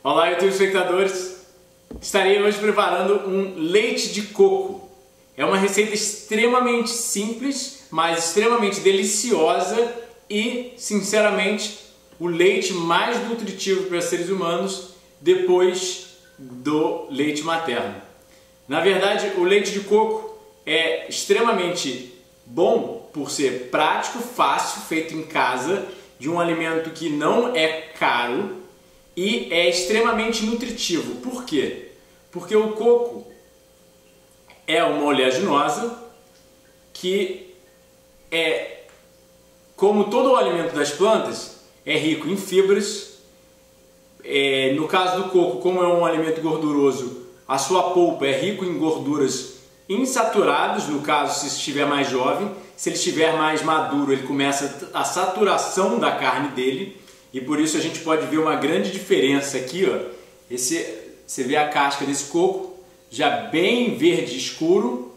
Olá, YouTube espectadores! Estarei hoje preparando um leite de coco. É uma receita extremamente simples, mas extremamente deliciosa e, sinceramente, o leite mais nutritivo para seres humanos depois do leite materno. Na verdade, o leite de coco é extremamente bom por ser prático, fácil, feito em casa, de um alimento que não é caro e é extremamente nutritivo. Por quê? Porque o coco é uma oleaginosa que como todo o alimento das plantas, é rico em fibras. No caso do coco, como é um alimento gorduroso, a sua polpa é rico em gorduras insaturadas, no caso se estiver mais jovem. Se ele estiver mais maduro, ele começa a saturação da carne dele, e por isso a gente pode ver uma grande diferença aqui, ó. Você vê a casca desse coco já bem verde escuro,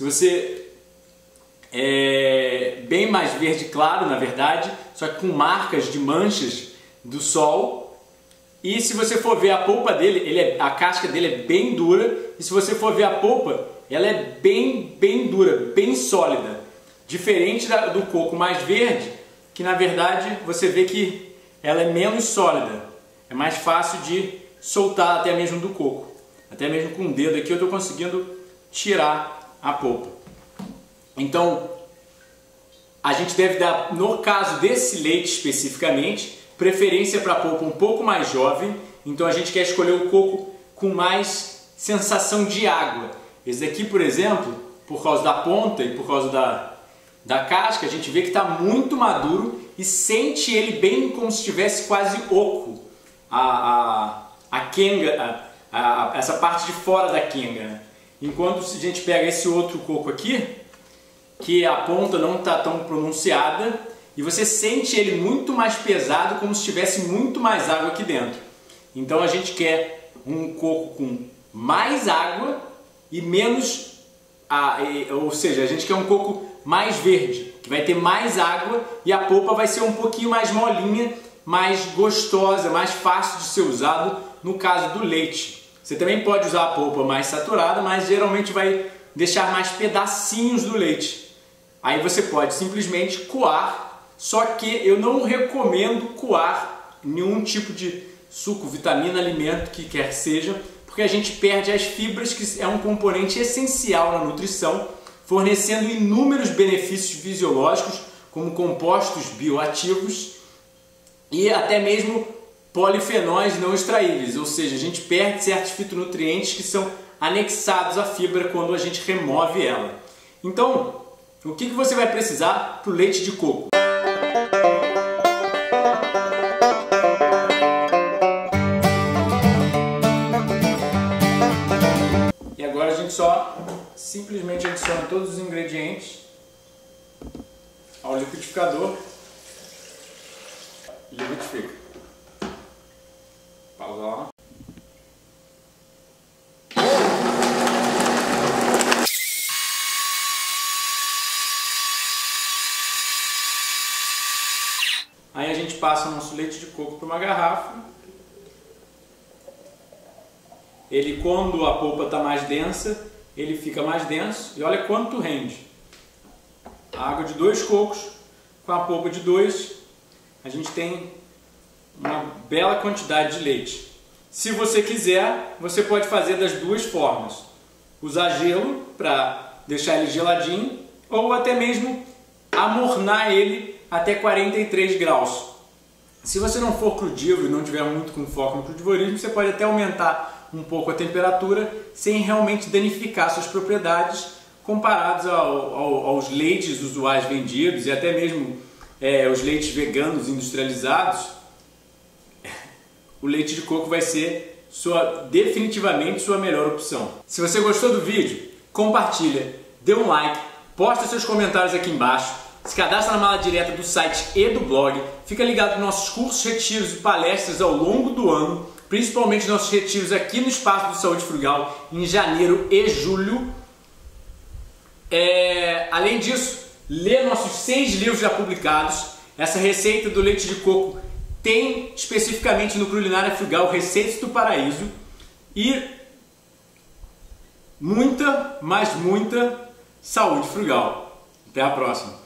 bem mais verde claro, na verdade, só que com marcas de manchas do sol. E se você for ver a polpa dele, a casca dele é bem dura, e se você for ver a polpa, ela é bem dura, bem sólida. Diferente do coco mais verde, que na verdade você vê que ela é menos sólida. É mais fácil de soltar até mesmo do coco. Até mesmo com o dedo aqui eu estou conseguindo tirar a polpa. Então, a gente deve dar, no caso desse leite especificamente, preferência para a polpa um pouco mais jovem. Então a gente quer escolher o coco com mais sensação de água. Esse daqui, por exemplo, por causa da ponta e por causa da casca, a gente vê que está muito maduro e sente ele bem como se estivesse quase oco. A quenga, essa parte de fora da quenga, né? Enquanto se a gente pega esse outro coco aqui, que a ponta não está tão pronunciada, e você sente ele muito mais pesado, como se tivesse muito mais água aqui dentro. Então a gente quer um coco com mais água e menos, ou seja, a gente quer um coco mais verde, que vai ter mais água, e a polpa vai ser um pouquinho mais molinha, mais gostosa, mais fácil de ser usado no caso do leite. Você também pode usar a polpa mais saturada, mas geralmente vai deixar mais pedacinhos do leite. Aí você pode simplesmente coar, só que eu não recomendo coar nenhum tipo de suco, vitamina, alimento, que quer que seja, porque a gente perde as fibras, que é um componente essencial na nutrição, fornecendo inúmeros benefícios fisiológicos, como compostos bioativos e até mesmo polifenóis não extraíveis, ou seja, a gente perde certos fitonutrientes que são anexados à fibra quando a gente remove ela. Então, o que você vai precisar para o leite de coco? E agora a gente só simplesmente adiciona todos os ingredientes ao liquidificador e liquidifica. Pausa lá. Aí a gente passa o nosso leite de coco para uma garrafa. Ele, quando a polpa está mais densa, ele fica mais denso, e olha quanto rende. A água de 2 cocos com a polpa de 2, a gente tem uma bela quantidade de leite. Se você quiser, você pode fazer das duas formas. Usar gelo para deixar ele geladinho, ou até mesmo amornar ele até 43 graus. Se você não for crudívoro e não tiver muito com foco no crudivorismo, você pode até aumentar um pouco a temperatura sem realmente danificar suas propriedades, comparados aos leites usuais vendidos e até mesmo os leites veganos industrializados. O leite de coco vai ser definitivamente sua melhor opção. Se você gostou do vídeo, compartilha, dê um like, posta seus comentários aqui embaixo, se cadastra na mala direta do site e do blog, fica ligado nos nossos cursos, retiros e palestras ao longo do ano, principalmente nossos retiros aqui no Espaço do Saúde Frugal, em janeiro e julho. Além disso, lê nossos 6 livros já publicados. Essa receita do leite de coco tem especificamente no Culinária Frugal receitas do paraíso e muita, mas muita saúde frugal. Até a próxima!